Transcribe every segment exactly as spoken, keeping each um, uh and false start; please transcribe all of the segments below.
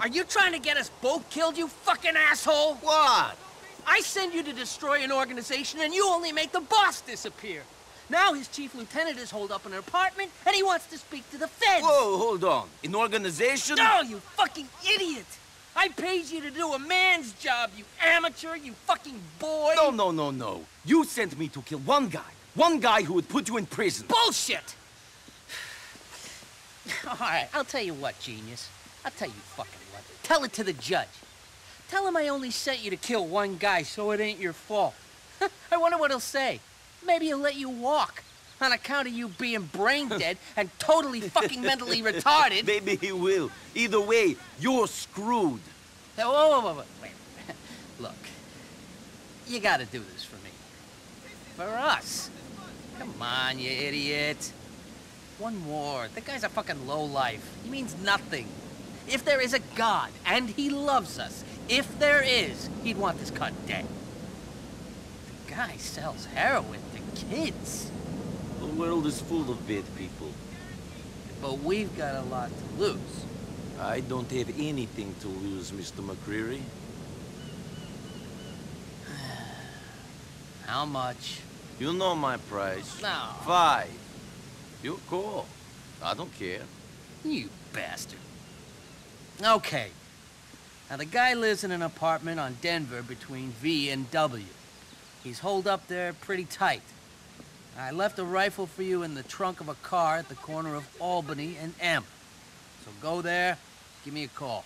you trying to get us both killed, you fucking asshole? What? I send you to destroy an organization and you only make the boss disappear. Now his chief lieutenant is holed up in an apartment and he wants to speak to the feds. Whoa, hold on. An organization? No, you fucking idiot! I paid you to do a man's job, you amateur, you fucking boy! No, no, no, no. You sent me to kill one guy. One guy who would put you in prison. Bullshit! Alright, I'll tell you what, genius. I'll tell you fucking what. Tell it to the judge. Tell him I only sent you to kill one guy, so it ain't your fault. I wonder what he'll say. Maybe he'll let you walk. On account of you being brain dead and totally fucking mentally retarded. Maybe he will. Either way, you're screwed. Hey, whoa, whoa, whoa, whoa. Wait. Look, you gotta do this for me. For us. Come on, you idiot. One more. The guy's a fucking lowlife. He means nothing. If there is a God, and he loves us, if there is, he'd want this cunt dead. The guy sells heroin to kids. The world is full of bad people. But we've got a lot to lose. I don't have anything to lose, Mister McCreary. How much? You know my price. No. Five. You call. I don't care. You bastard. Okay. Now the guy lives in an apartment on Denver between V and W. He's holed up there pretty tight. I left a rifle for you in the trunk of a car at the corner of Albany and M. So go there, give me a call.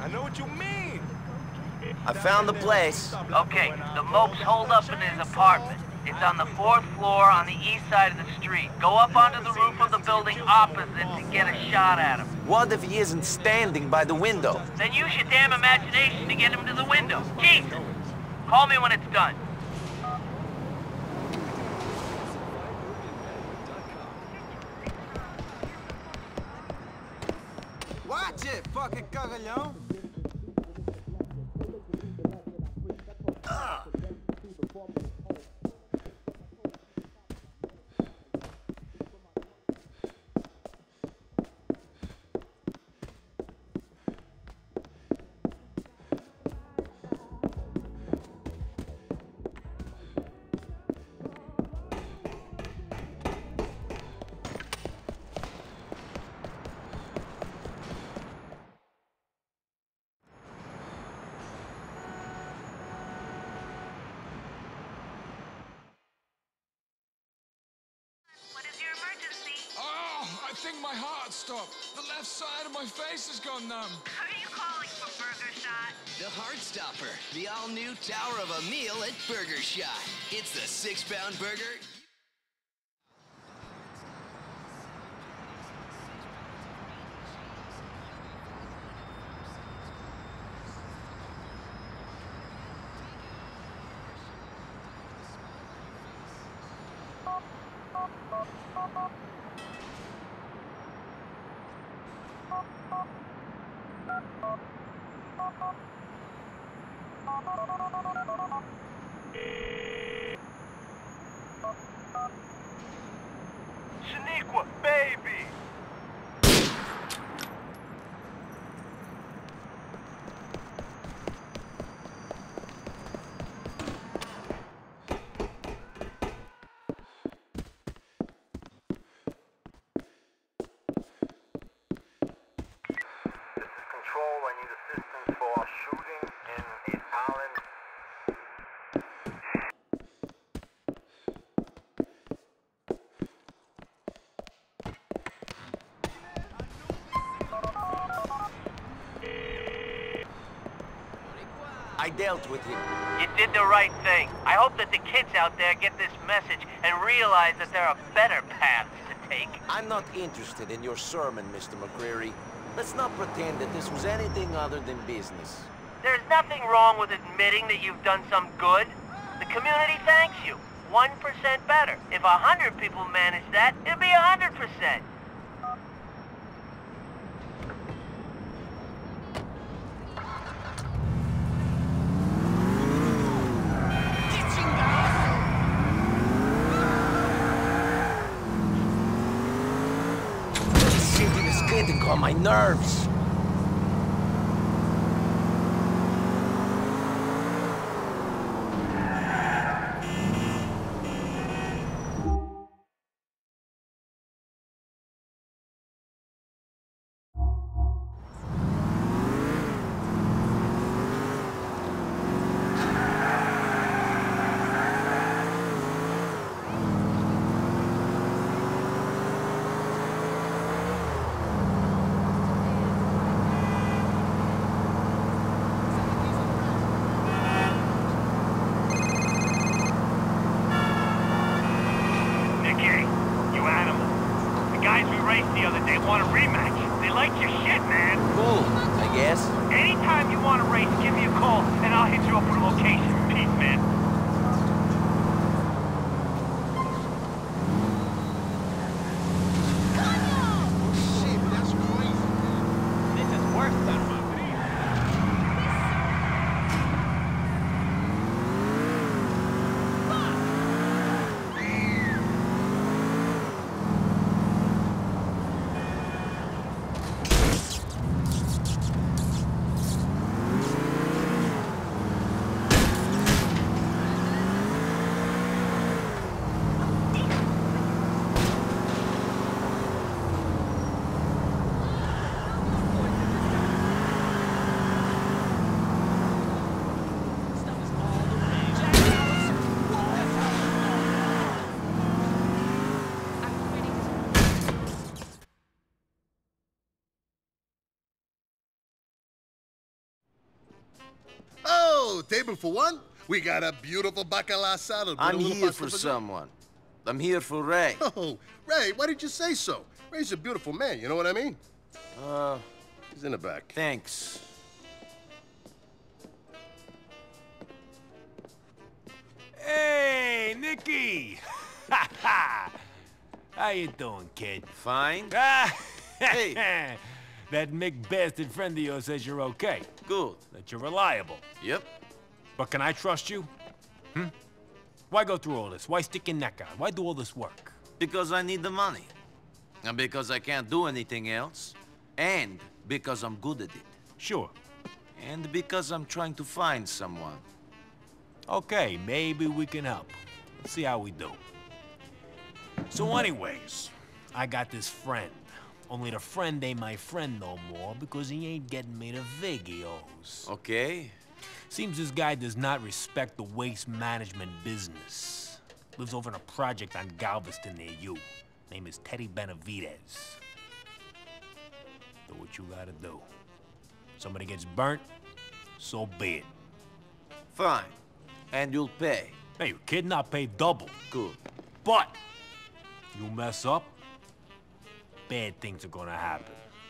I know what you mean. I found the place. Okay, the mope's holed up in his apartment. It's on the fourth floor on the east side of the street. Go up onto the roof of the building opposite to get a shot at him. What if he isn't standing by the window? Then use your damn imagination to get him to the window. Jesus! Call me when it's done. Watch it, fucking cagallón. I think my heart stopped. The left side of my face has gone numb. Are you calling for Burger Shot? The Heartstopper, the all-new tower of a meal at Burger Shot. It's the six-pound burger. Shaniqua, baby! Control, I need assistance for a shooting in East Island. I dealt with him. You did the right thing. I hope that the kids out there get this message and realize that there are better paths to take. I'm not interested in your sermon, Mister McCreary. Let's not pretend that this was anything other than business. There's nothing wrong with admitting that you've done some good. The community thanks you. One percent better. If a hundred people manage that, it'll be a hundred percent. Getting on my nerves. The other day want a rematch. They like your shit, man. Cool, I guess. Anytime you want a race, give me a call, and I'll hit you up with a location. Peace, man. Shit, that's crazy. This is worse than my Oh, table for one? We got a beautiful bacala salad. with I'm a little here pasta for fagioli. someone. I'm here for Ray. Oh, Ray, why did you say so? Ray's a beautiful man, you know what I mean? Uh, He's in the back. thanks. Hey, Nicky! Ha ha! How you doing, kid? Fine. Ah, Hey. That Mick bastard friend of yours says you're okay. Good. That you're reliable. Yep. But can I trust you? Hmm? Why go through all this? Why stick your neck out? Why do all this work? Because I need the money. And because I can't do anything else. And because I'm good at it. Sure. And because I'm trying to find someone. Okay, maybe we can help. Let's see how we do. So anyways, I got this friend. Only the friend ain't my friend no more because he ain't getting me the videos. Okay. Seems this guy does not respect the waste management business. Lives over in a project on Galveston near you. Name is Teddy Benavides. Do what you gotta do. Somebody gets burnt, so be it. Fine. And you'll pay. Hey, you kidding? I'll pay double. Good. But you mess up, bad things are gonna happen.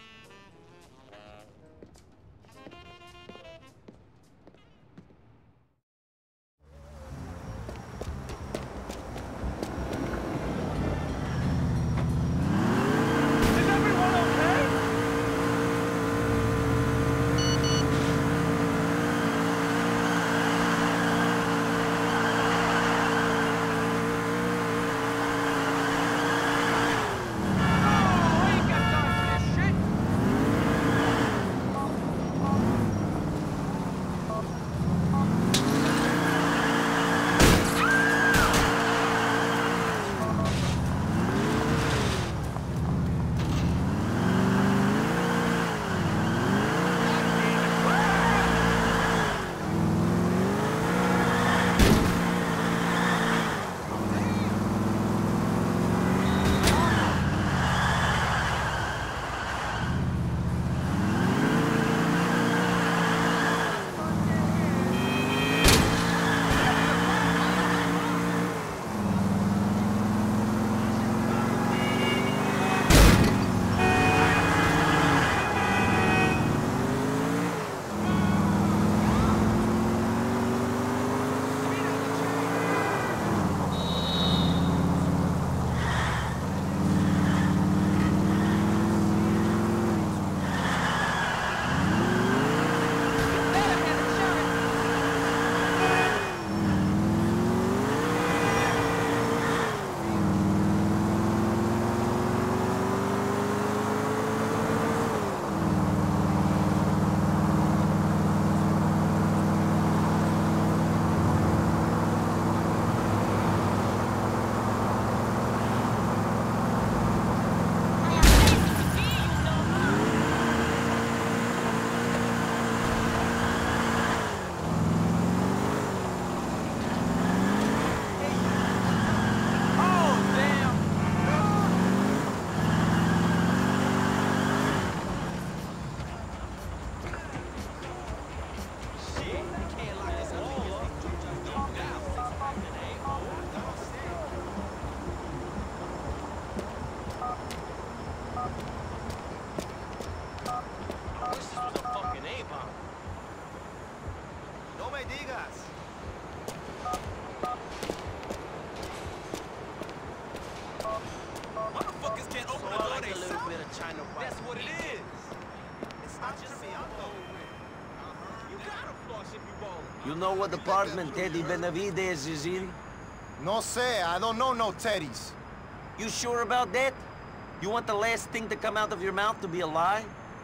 You know what apartment Teddy Benavides is in? No sé, I don't know no Teddies. You sure about that? You want the last thing to come out of your mouth to be a lie?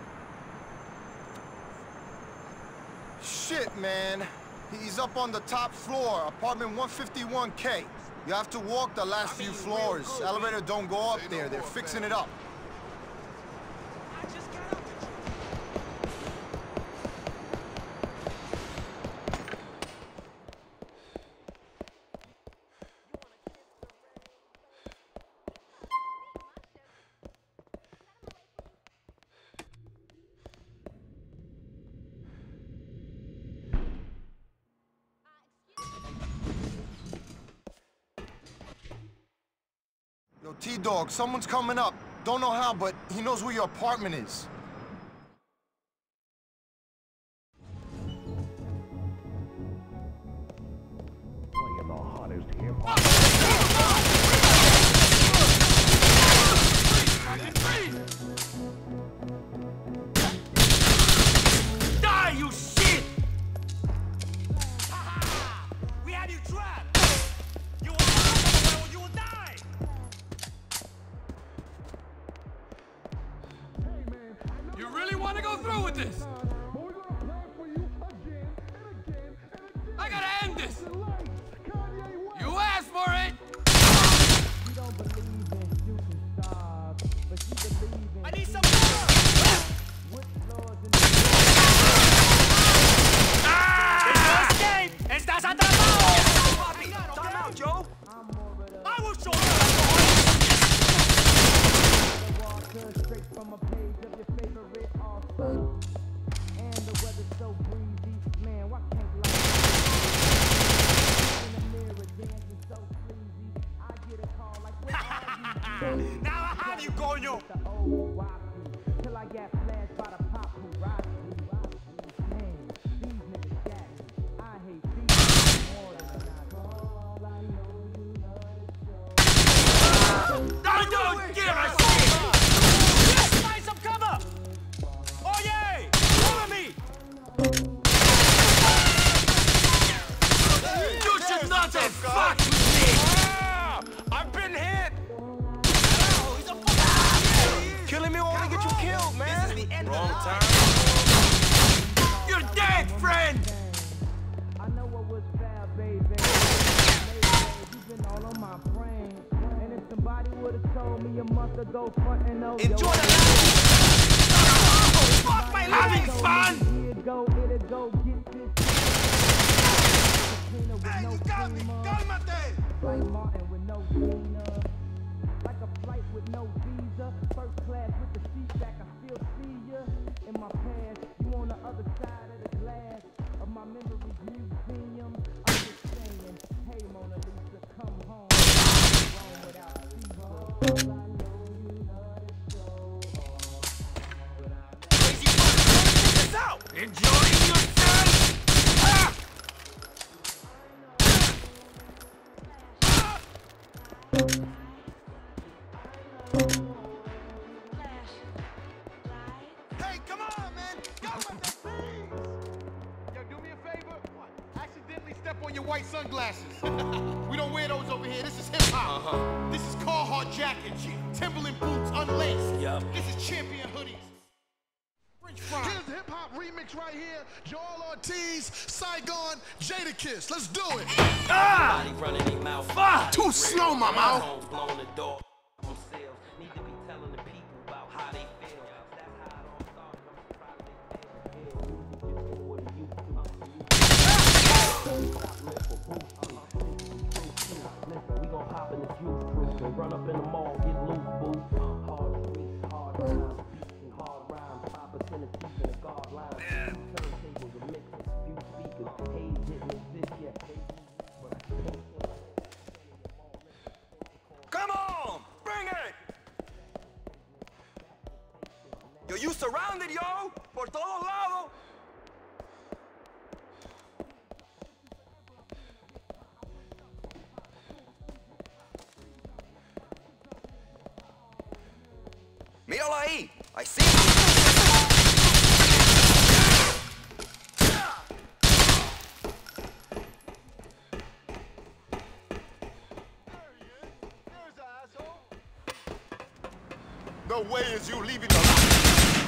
Shit, man. He's up on the top floor, apartment one fifty-one K. You have to walk the last few floors. Elevator don't go up there. They're fixing it up. T-Dog, someone's coming up. Don't know how, but he knows where your apartment is. Playing the hottest hip-hop. Die, you shit! We had you trapped! You will die or you will die! You really want to go through with this? I gotta end this! You asked for it! I need some more! ¡Ah! ¡Estás atrapado! Papi, time out, Joe. I will show you. Now I have you, coño. Till I get flashed by the pop who rock me. Man, these niggas got me. I hate these more than I I don't give a shit! Yes, find some cover! Oh yeah! Cover me! You should not have fucked with me! Ah, I've been hit! Killing me will only get you killed, man. This is the end Wrong of the time. You're dead, friend. I know what was fair, baby. You've been all on my brain. And if somebody would have told me a month ago, front and over. Enjoy the life. Fuck my having fun. Here go, it'll go get this. Hey, you got me. Cálmate. Like Martin with no Gina. Like a flight with no visa. First class with the seat back, I still see ya. In my past, you on the other side of the glass of my memories museum. I'm just saying, hey Mona Lisa, come home. Wrong without Caesar. Crazy fucking this out! Enjoying yourself! Ah! Ah! Hey, come on, man! Go with the please! Yo, do me a favor. Accidentally step on your white sunglasses. We don't wear those over here. This is hip-hop. Uh-huh. This is Carhartt jackets, Timberland boots unlaced. Yep. This is Champion hoodies. Here's the hip-hop remix right here. Joel Ortiz, Saigon, Jadakiss. Let's do it. Ah! Fuck! Too slow, my mouth. Run up in the mall, get loose, boo. Hard streets, hard times, beats hard rhymes, five percent of teeth in a guard line. Turntables, a mix of few speakers, haze hitting this yet. Come on! Bring it! Yo, you surrounded, yo! Por todos lados! Míralo ahí! I see you! No way is you leaving the line.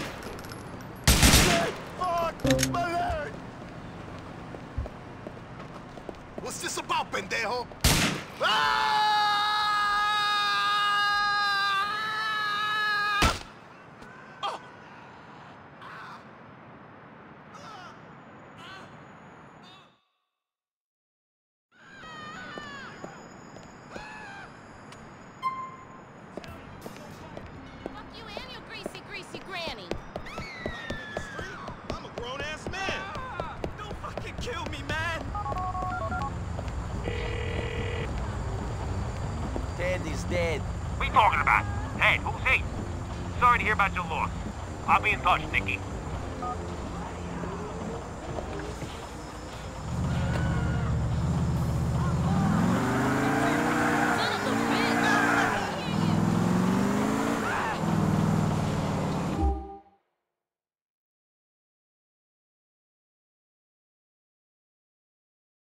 Fuck my leg! What's this about, pendejo? Ah! Dead. We talking about? Hey, who's he? Sorry to hear about your loss. I'll be in touch, Nicky.